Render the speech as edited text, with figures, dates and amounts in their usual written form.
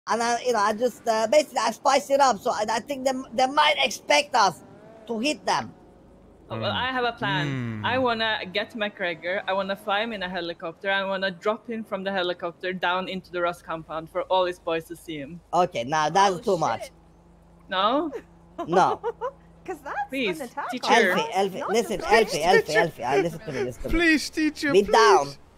And I just basically I spice it up, so I think they might expect us to hit them. Well, I have a plan. I wanna get McGregor. I wanna fly him in a helicopter. I wanna drop him from the helicopter down into the Rust compound for all his boys to see him. Okay, now that's too much. No? No. Because that's Please, an attack teacher. on us, Elfy, not listen, just on Elfy, listen to me, listen to me. Please, teacher, Be please. down.